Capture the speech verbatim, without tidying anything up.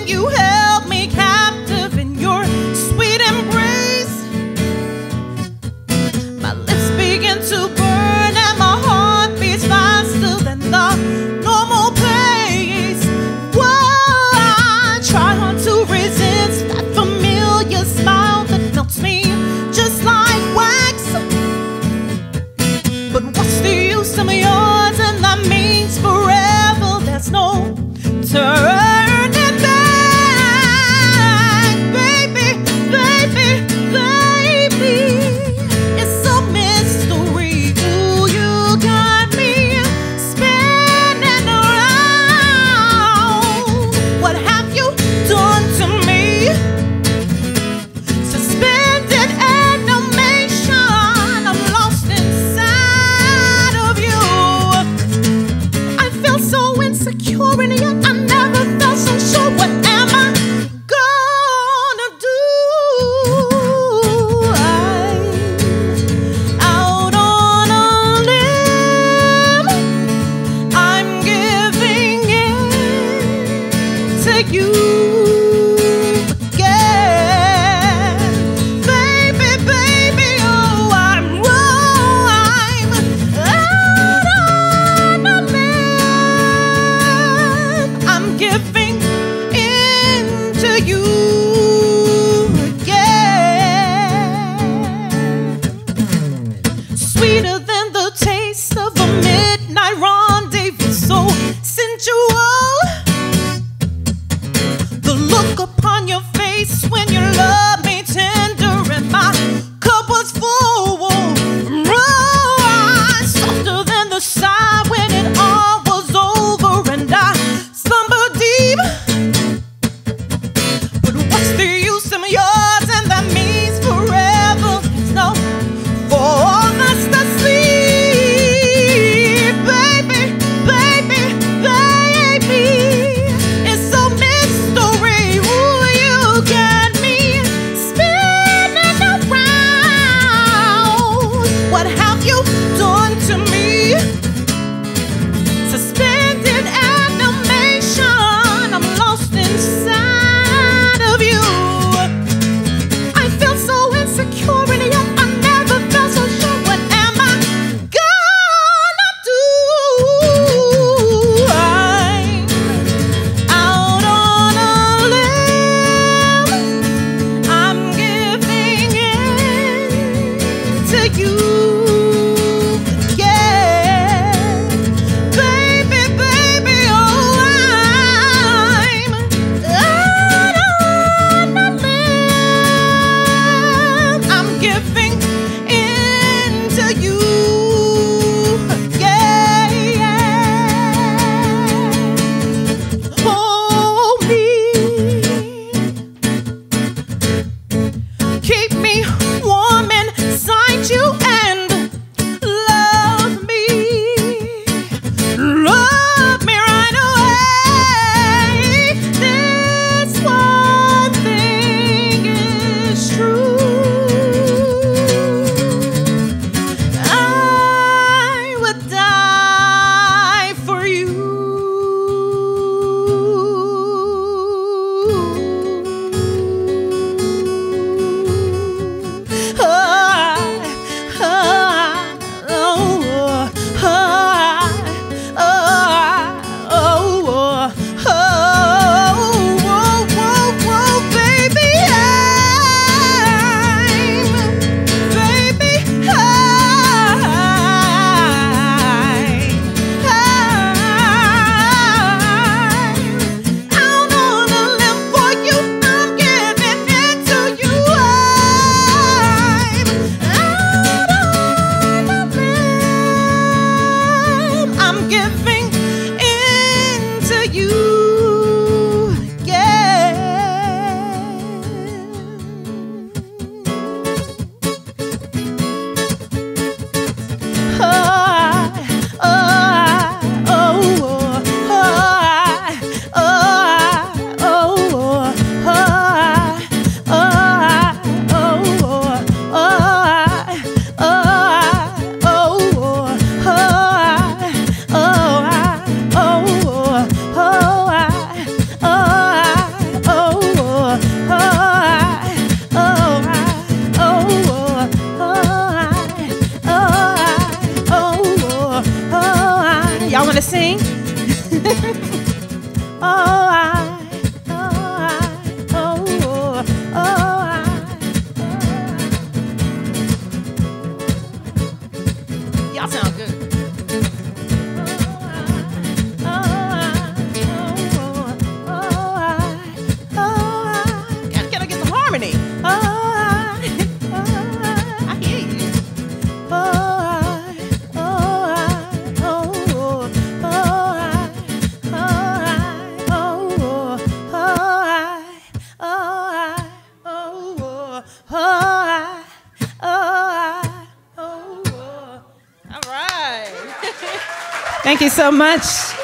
you held me captive in your sweet embrace. My lips begin to burn and my heart beats faster than the normal pace. Whoa, I try hard to resist that familiar smile that melts me just like wax. But what's the use of yours, and that means forever. There's no turning back, baby, baby, baby. It's a mystery. Ooh, you got me spinning around. What have you done to me? Suspended animation. I'm lost inside of you. I feel so insecure, and yet I never felt so sure. What am I gonna do? I'm out on a limb. I'm giving in to you again. Baby, baby, oh, I'm wrong. I'm out on a limb. I'm giving in to you again. Sweeter than the taste of a midnight rendezvous, so sensual. The look upon your face when you love me tender, and my cup was full. Right, softer than the sigh when it all was over, and I slumber deep. But what's the use of yours, and that means forever. There's no for us to sleep, baby, baby, baby. It's a mystery. Ooh, you got me spinning around. What have you done to me? Suspended animation. I'm lost inside of you. I feel so insecure, and yet I never felt so sure. What am I gonna do? I'm out on a limb. I'm giving in to you again. Baby, baby, oh, I'm out on a limb. I'm giving in to you again. Hold me, keep me warm inside you, and Oh, I, oh, I, oh, oh. All right. Thank you so much.